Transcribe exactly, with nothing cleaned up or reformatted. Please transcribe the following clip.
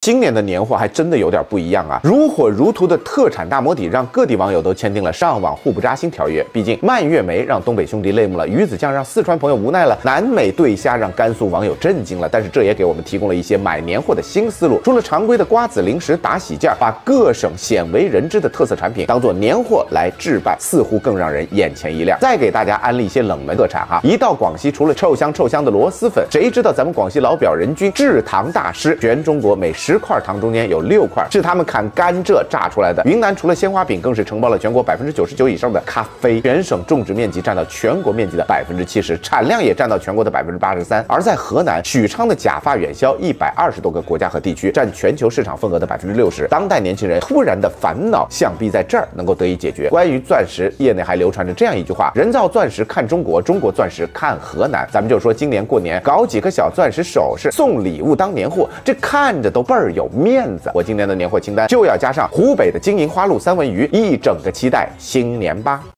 今年的年货还真的有点不一样啊！如火如荼的特产大摸底，让各地网友都签订了上网互不扎心条约。毕竟蔓越莓让东北兄弟泪目了，鱼子酱让四川朋友无奈了，南美对虾让甘肃网友震惊了。但是这也给我们提供了一些买年货的新思路。除了常规的瓜子、零食、打喜件，把各省鲜为人知的特色产品当做年货来置办，似乎更让人眼前一亮。再给大家安利一些冷门特产哈，一到广西，除了臭香臭香的螺蛳粉，谁知道咱们广西老表人均制糖大师，全中国每十块糖中间有六块是他们砍甘蔗榨出来的。云南除了鲜花饼，更是承包了全国百分之九十九以上的咖啡，全省种植面积占到全国面积的百分之七十，产量也占到全国的百分之八十三。而在河南，许昌的假发远销一百二十多个国家和地区，占全球市场份额的百分之六十。当代年轻人突然的烦恼，想必在这儿能够得以解决。关于钻石，业内还流传着这样一句话：人造钻石看中国，中国钻石看河南。咱们就说今年过年搞几个小钻石首饰送礼物当年货，这看着都倍儿有面子。我今年的年货清单就要加上湖北的金银花鹿三文鱼，一整个期待新年吧。